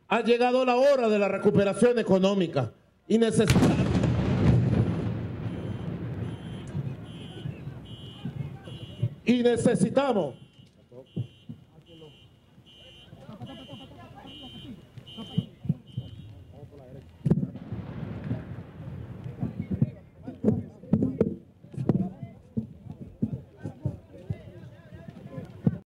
Ha llegado la hora de la recuperación económica y necesitamos